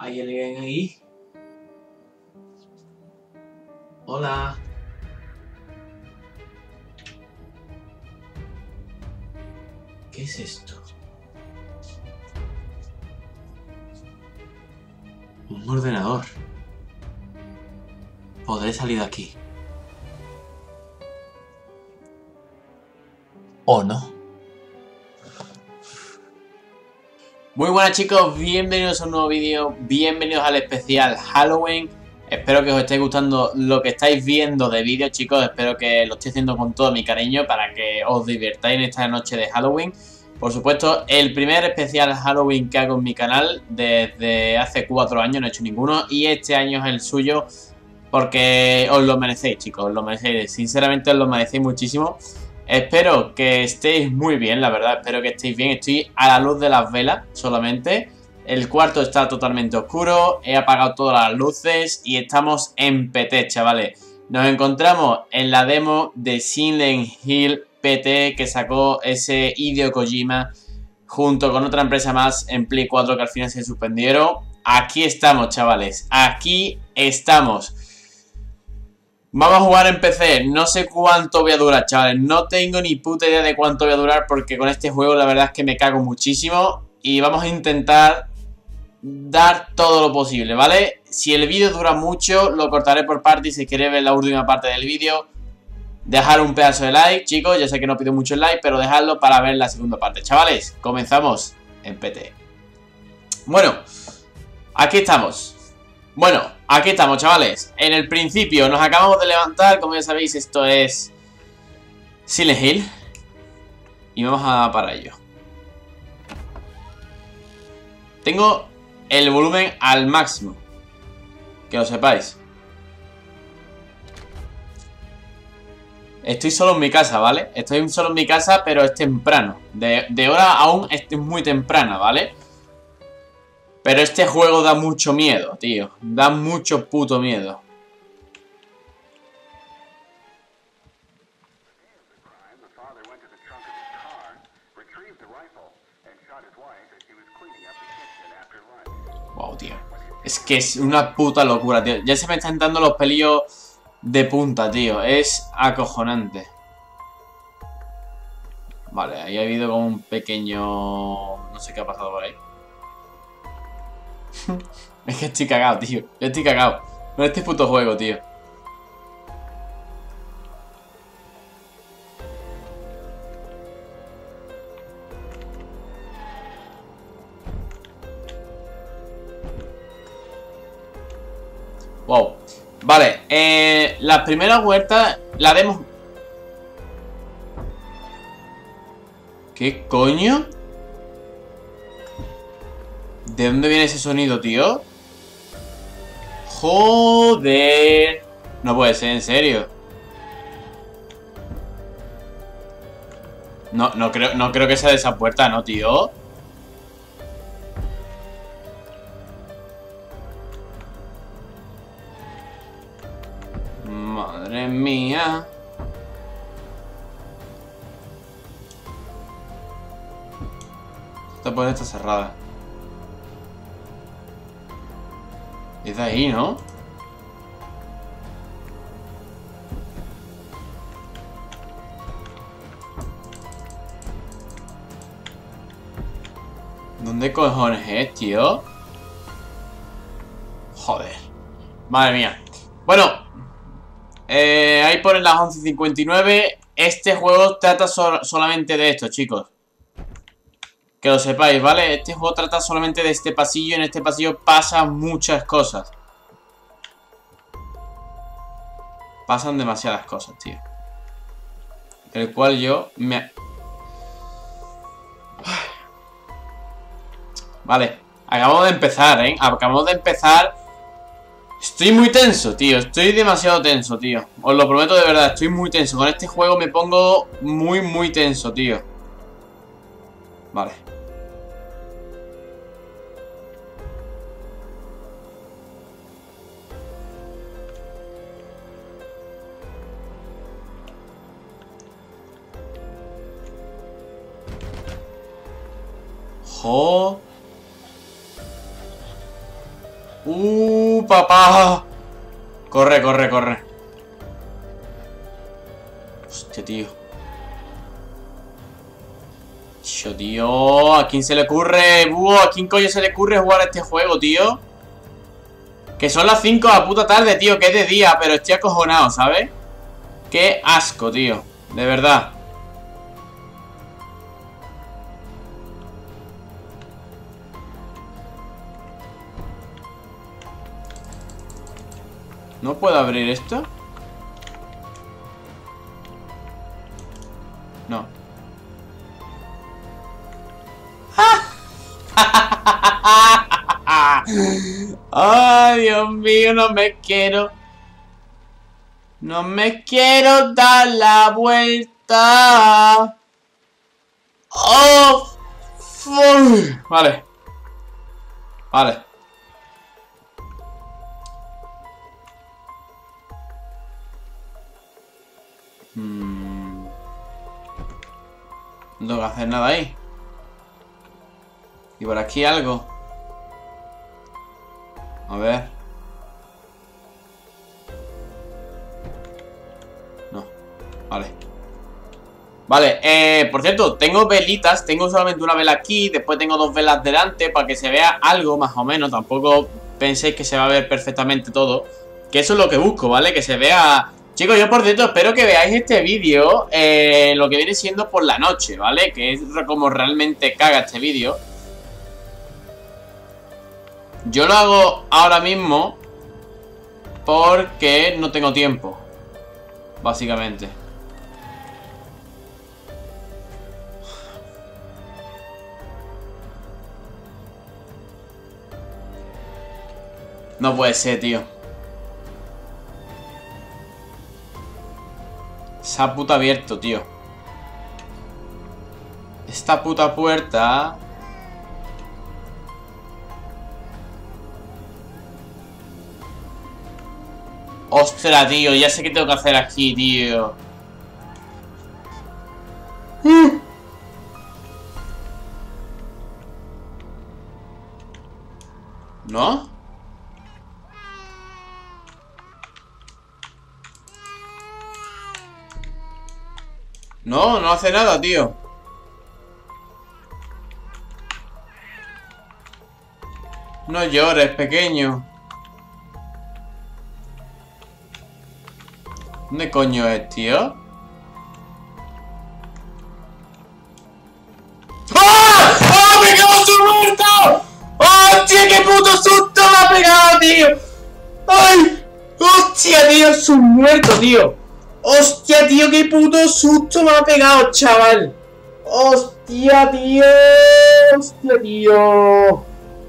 ¿Hay alguien ahí? Hola. ¿Qué es esto? Un ordenador. ¿Podré salir de aquí? ¿O no? Muy buenas chicos, bienvenidos a un nuevo vídeo, bienvenidos al especial Halloween. Espero que os esté gustando lo que estáis viendo de vídeo, chicos. Espero que lo estéis haciendo con todo mi cariño para que os divirtáis en esta noche de Halloween. Por supuesto, el primer especial Halloween que hago en mi canal desde hace 4 años, no he hecho ninguno. Y este año es el suyo porque os lo merecéis, chicos, os lo merecéis. Sinceramente os lo merecéis muchísimo. Espero que estéis muy bien, la verdad, espero que estéis bien. Estoy a la luz de las velas solamente. El cuarto está totalmente oscuro, he apagado todas las luces y estamos en PT, chavales. Nos encontramos en la demo de Silent Hill PT que sacó ese Hideo Kojima junto con otra empresa más en Play 4 que al final se suspendieron. Aquí estamos, chavales, aquí estamos. Vamos a jugar en PC, no sé cuánto voy a durar, chavales, no tengo ni puta idea de cuánto voy a durar porque con este juego la verdad es que me cago muchísimo y vamos a intentar dar todo lo posible, ¿vale? Si el vídeo dura mucho, lo cortaré por partes. Si queréis ver la última parte del vídeo, dejar un pedazo de like, chicos, ya sé que no pido mucho el like, pero dejadlo para ver la segunda parte. Chavales, comenzamos en PT. Bueno, aquí estamos. Bueno, aquí estamos, chavales. En el principio nos acabamos de levantar. Como ya sabéis, esto es Silent Hill y vamos a para ello. Tengo el volumen al máximo, que lo sepáis. Estoy solo en mi casa, ¿vale? Estoy solo en mi casa, pero es temprano. De hora aún es muy temprana, ¿vale? Pero este juego da mucho miedo, tío. Da mucho puto miedo. Wow, tío. Es que es una puta locura, tío. Ya se me están dando los pelillos de punta, tío. Es acojonante. Vale, ahí ha habido como un pequeño... No sé qué ha pasado por ahí. Es que estoy cagado, tío. Yo estoy cagado. No este puto juego, tío. Wow. Vale, la primera vuelta la demos... ¿Qué coño? ¿De dónde viene ese sonido, tío? Joder. No puede ser, en serio. No creo que sea de esa puerta, ¿no, tío? Madre mía. Esta puerta está cerrada. Es de ahí, ¿no? ¿Dónde cojones es, tío? Joder. Madre mía. Bueno. Ahí ponen las 11:59. Este juego trata solamente de esto, chicos. Que lo sepáis, ¿vale? Este juego trata solamente de este pasillo. En este pasillo pasan muchas cosas. Pasan demasiadas cosas, tío. El cual yo me... Vale, acabamos de empezar, ¿eh? Acabamos de empezar. Estoy muy tenso, tío. Estoy demasiado tenso, tío. Os lo prometo de verdad, estoy muy tenso. Con este juego me pongo muy tenso, tío. Vale. Jo... papá! Corre, corre, corre. Hostia, tío. Tío, ¿a quién se le ocurre? ¿A quién coño se le ocurre jugar a este juego, tío? Que son las 5 de la puta tarde, tío, que es de día, pero estoy acojonado, ¿sabes? Qué asco, tío. De verdad. ¿No puedo abrir esto? No. Ay, Dios mío, no me quiero. No me quiero dar la vuelta. Oh, vale. Vale. No tengo que hacer nada ahí. Y por aquí algo. A ver. No. Vale. Vale, por cierto, tengo velitas. Tengo solamente una vela aquí. Después tengo 2 velas delante para que se vea algo más o menos. Tampoco penséis que se va a ver perfectamente todo. Que eso es lo que busco, ¿vale? Que se vea... Chicos, yo por cierto espero que veáis este vídeo lo que viene siendo por la noche, ¿vale? Que es como realmente caga este vídeo. Yo lo hago ahora mismo porque no tengo tiempo, básicamente. No puede ser, tío. Se ha puta abierto, tío. Esta puta puerta... Ostras, tío, ya sé qué tengo que hacer aquí, tío. ¿No? No, no hace nada, tío. No llores, pequeño. ¿Dónde coño es, tío? ¡Ah! ¡Ah! ¡Me cago en su muerto! ¡Hostia, qué puto susto me ha pegado, tío! ¡Ay! ¡Hostia, tío! ¡Es un muerto, tío! ¡Hostia, tío! ¡Qué puto susto me ha pegado, chaval! ¡Hostia, tío! ¡Hostia, tío!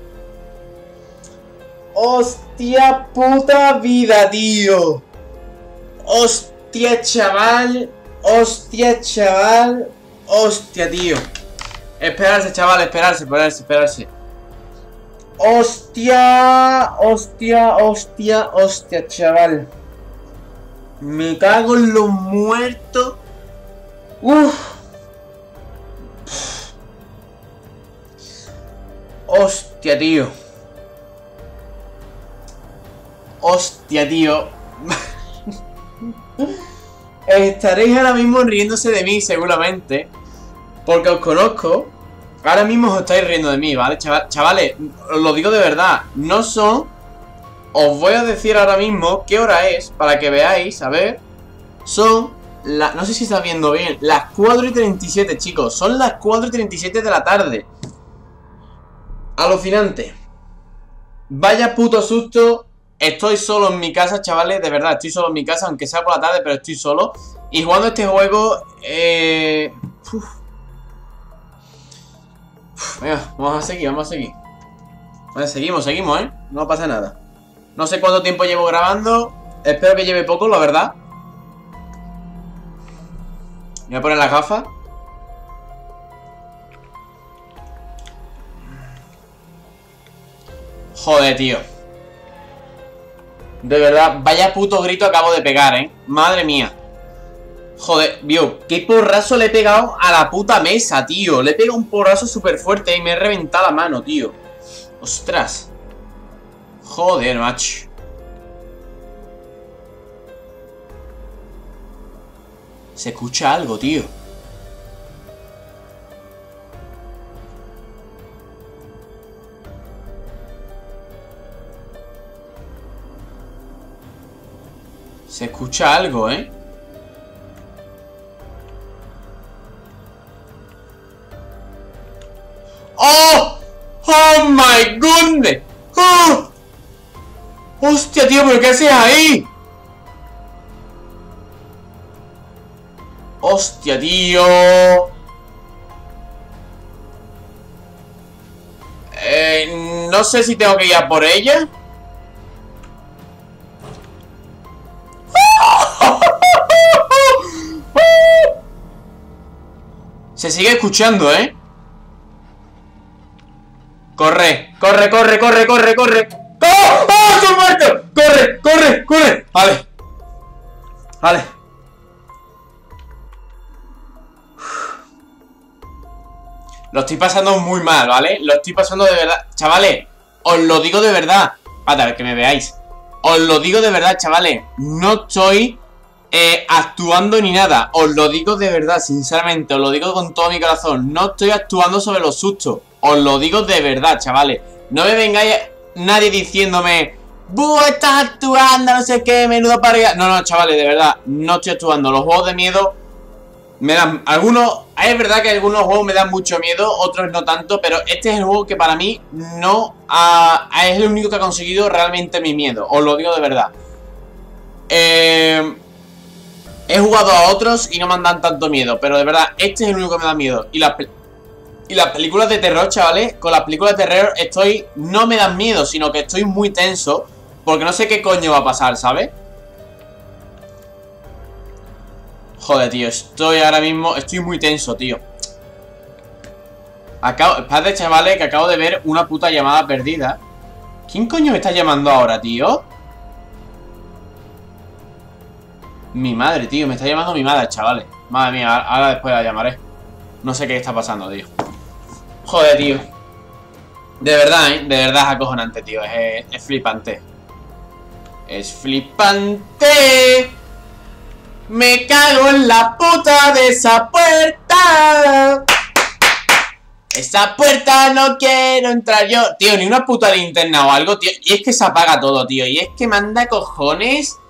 ¡Hostia, puta vida, tío! ¡Hostia, chaval! ¡Hostia, chaval! ¡Hostia, tío! Esperarse, chaval, esperarse. ¡Hostia! ¡Hostia, hostia, hostia, chaval! Me cago en los muertos. ¡Uf! ¡Hostia, tío! ¡Hostia, tío! Estaréis ahora mismo riéndose de mí, seguramente. Porque os conozco. Ahora mismo os estáis riendo de mí, ¿vale? Chavales, os lo digo de verdad. No son... Os voy a decir ahora mismo qué hora es, para que veáis, a ver. Son... no sé si está viendo bien. Las 4:37, chicos. Son las 4:37 de la tarde. Alucinante. Vaya puto susto. Estoy solo en mi casa, chavales. De verdad, estoy solo en mi casa, aunque sea por la tarde, pero estoy solo. Y jugando este juego... Venga, vamos a seguir. Vale, seguimos, ¿eh? No pasa nada. No sé cuánto tiempo llevo grabando. Espero que lleve poco, la verdad. Voy a poner las gafas. Joder, tío. De verdad, vaya puto grito acabo de pegar, ¿eh? Madre mía. Joder, vio, qué porrazo le he pegado a la puta mesa, tío. Le he pegado un porrazo súper fuerte y me he reventado la mano, tío. Ostras. Joder, macho. Se escucha algo, tío. Se escucha algo, ¿eh? ¡Oh! ¡Oh, my goodness! ¡Oh! ¡Hostia, tío! ¿Pero qué haces ahí? ¡Hostia, tío! No sé si tengo que ir a por ella. Se sigue escuchando, ¿eh? Corre, corre, corre, corre, corre, corre. ¡Oh! ¡Oh! ¡Estoy muerto! ¡Corre, corre, corre! Vale. Vale. Lo estoy pasando muy mal, ¿vale? Lo estoy pasando de verdad. Chavales, os lo digo de verdad. A ver, que me veáis. Os lo digo de verdad, chavales. No estoy actuando ni nada. Os lo digo de verdad, sinceramente. Os lo digo con todo mi corazón. No estoy actuando sobre los sustos. Os lo digo de verdad, chavales. No me vengáis nadie diciéndome ¡buh! Estás actuando, no sé qué, menudo para... No, no, chavales, de verdad. No estoy actuando. Los juegos de miedo me dan algunos... Es verdad que algunos juegos me dan mucho miedo, otros no tanto, pero este es el juego que para mí no es el único que ha conseguido realmente mi miedo. Os lo digo de verdad. He jugado a otros y no me dan tanto miedo, pero de verdad, este es el único que me da miedo. Y las películas de terror, chavales, con las películas de terror no me dan miedo, sino que estoy muy tenso, porque no sé qué coño va a pasar, ¿sabes? Joder, tío, estoy muy tenso, tío. Espérate, chavales, que acabo de ver una puta llamada perdida. ¿Quién coño me está llamando ahora, tío? Mi madre, tío, me está llamando mi madre, chavales. Madre mía, ahora después la llamaré. No sé qué está pasando, tío. Joder, tío. De verdad, ¿eh? De verdad es acojonante, tío. Es flipante. Es flipante. Me cago en la puta de esa puerta. Esa puerta no quiero entrar yo. Tío, ni una puta linterna o algo, tío. Y es que se apaga todo, tío. Y es que manda cojones